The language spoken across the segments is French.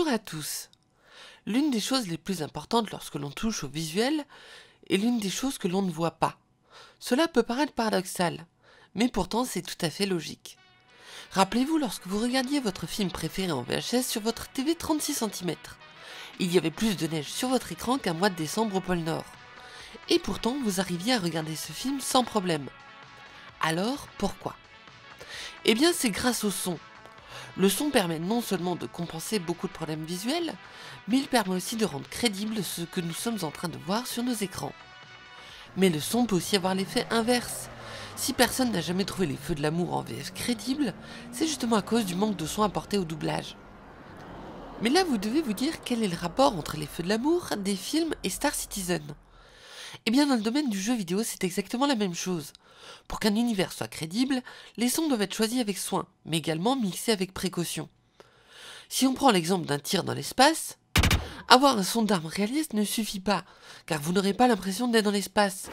Bonjour à tous. L'une des choses les plus importantes lorsque l'on touche au visuel est l'une des choses que l'on ne voit pas. Cela peut paraître paradoxal, mais pourtant c'est tout à fait logique. Rappelez-vous lorsque vous regardiez votre film préféré en VHS sur votre TV 36 cm. Il y avait plus de neige sur votre écran qu'un mois de décembre au pôle Nord. Et pourtant vous arriviez à regarder ce film sans problème. Alors pourquoi ? Eh bien c'est grâce au son. Le son permet non seulement de compenser beaucoup de problèmes visuels, mais il permet aussi de rendre crédible ce que nous sommes en train de voir sur nos écrans. Mais le son peut aussi avoir l'effet inverse. Si personne n'a jamais trouvé les Feux de l'amour en VF crédible, c'est justement à cause du manque de son apporté au doublage. Mais là vous devez vous dire quel est le rapport entre les Feux de l'amour, des films et Star Citizen. Eh bien dans le domaine du jeu vidéo c'est exactement la même chose. Pour qu'un univers soit crédible, les sons doivent être choisis avec soin, mais également mixés avec précaution. Si on prend l'exemple d'un tir dans l'espace, avoir un son d'arme réaliste ne suffit pas, car vous n'aurez pas l'impression d'être dans l'espace.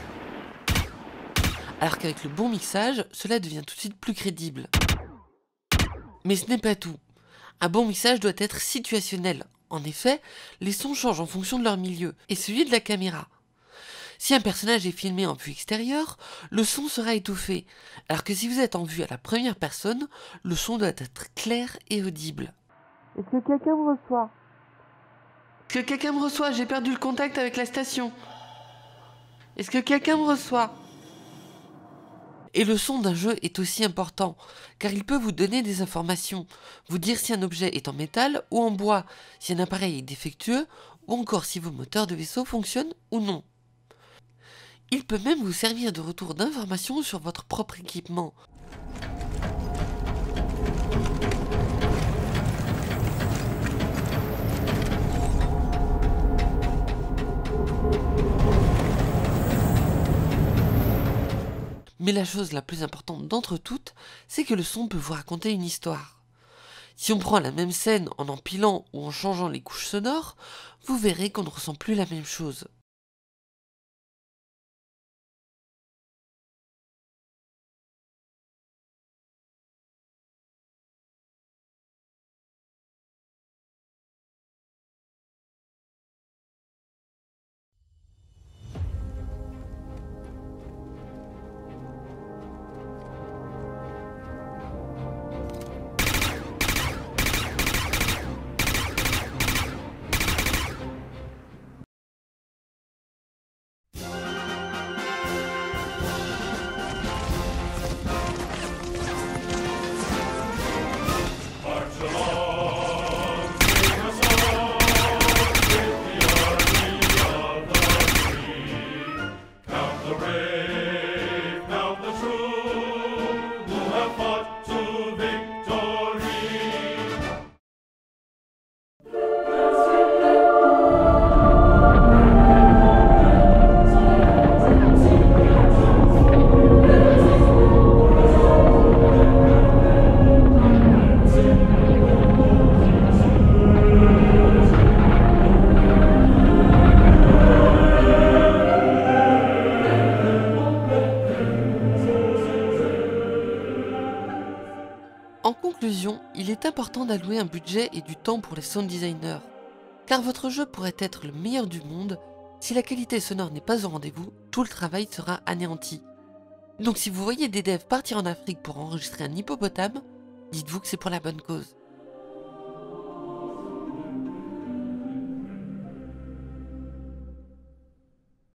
Alors qu'avec le bon mixage, cela devient tout de suite plus crédible. Mais ce n'est pas tout. Un bon mixage doit être situationnel. En effet, les sons changent en fonction de leur milieu, et celui de la caméra. Si un personnage est filmé en vue extérieure, le son sera étouffé, alors que si vous êtes en vue à la première personne, le son doit être clair et audible. Est-ce que quelqu'un me reçoit ? Est-ce que quelqu'un me reçoit ? J'ai perdu le contact avec la station. Est-ce que quelqu'un me reçoit ? Et le son d'un jeu est aussi important, car il peut vous donner des informations, vous dire si un objet est en métal ou en bois, si un appareil est défectueux, ou encore si vos moteurs de vaisseau fonctionnent ou non. Il peut même vous servir de retour d'informations sur votre propre équipement. Mais la chose la plus importante d'entre toutes, c'est que le son peut vous raconter une histoire. Si on prend la même scène en empilant ou en changeant les couches sonores, vous verrez qu'on ne ressent plus la même chose. En conclusion, il est important d'allouer un budget et du temps pour les sound designers, car votre jeu pourrait être le meilleur du monde, si la qualité sonore n'est pas au rendez-vous, tout le travail sera anéanti. Donc si vous voyez des devs partir en Afrique pour enregistrer un hippopotame, dites-vous que c'est pour la bonne cause.